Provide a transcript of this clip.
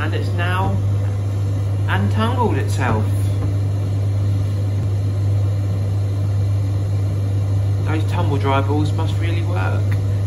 and it's now untangled itself. Those tumble dry balls must really work.